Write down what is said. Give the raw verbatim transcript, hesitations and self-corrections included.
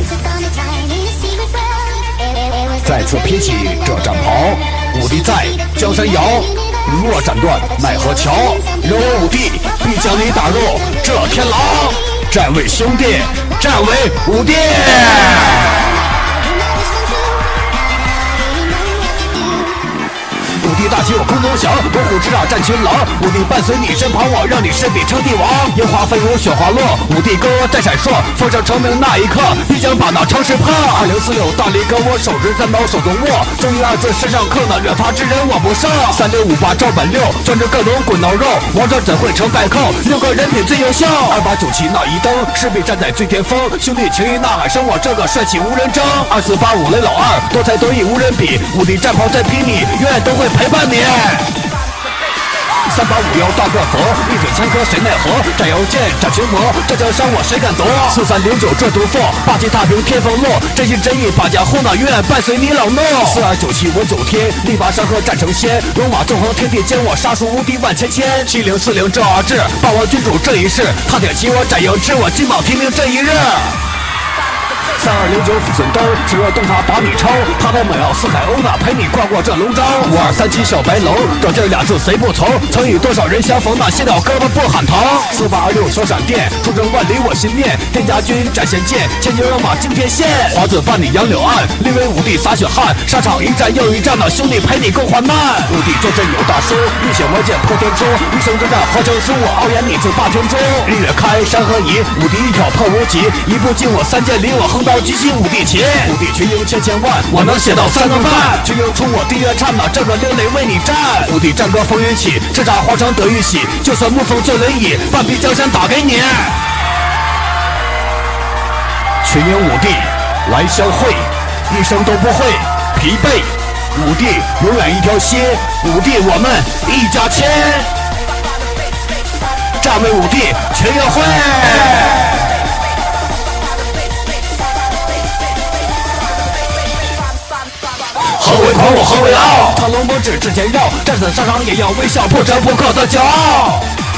再次披起这战袍，武帝在，江山摇。若斩断奈何桥，有我武帝必将你打入这天牢。战为兄弟，战为武帝。武帝大旗我空中响，猛虎之爪战群狼。武帝伴随你身旁，我让你身体称帝王。烟花飞舞，雪花落，武帝歌在闪烁。奉上成名那一刻，必将把那城市破。二零四六大力哥，我手执战刀手中握。忠义二字身上刻，那惹他之人我不赦。三六五八赵本六，专治各种滚刀肉。王者怎会成败寇？六个人品最优秀。二八九七那一灯，势必站在最巅峰。兄弟情谊呐喊声，我这个帅气无人争。二四八五雷老二，多才多艺无人比。武帝战袍再披你，永远都会陪伴你。三八五幺大个佛，一嘴枪和谁奈何？斩妖剑，斩群魔，这江山我谁敢夺？四三零九这毒妇，霸气踏平天风落，真心真意把家护那永远伴随你老诺。四二九七我九天，力拔山河战成仙，龙马纵横天地间，我杀出无敌万千千。七零四零这二志，霸王君主这一世，踏铁骑我斩妖志，我金榜题名这一日。三二零九抚顺灯，只若洞塔把你抄，他都猛要四海殴打，陪你跨过这龙章。五二三七小白龙，这劲儿俩字谁不从？曾与多少人相逢，那卸掉胳膊不喊疼。四八二六小闪电，出征万里我心念。天家军斩仙剑，千军人马惊天现。华子伴你杨柳岸，立威武帝洒血汗，沙场一战又一战，那兄弟陪你共患难。武帝坐镇有大叔，一血魔剑破天诛，一生之战何成书，我傲言你自霸天诛。日月开山河移，武帝一挑破无极，一步进我三剑离我横刀击起武帝旗。武帝群英千千万，我能写到三顿饭。群英出我地月颤呐，这个另类为你战。武帝战歌风云起，叱咤皇城得玉玺，就算沐风就轮椅，半壁江山打给你。群英武帝来相会，一生都不会疲惫。武帝永远一条心，武帝我们一家亲。战为武帝全运会。何为狂我何为傲？腾龙不止之前绕，战死沙场也要微笑，不折不扣的骄傲。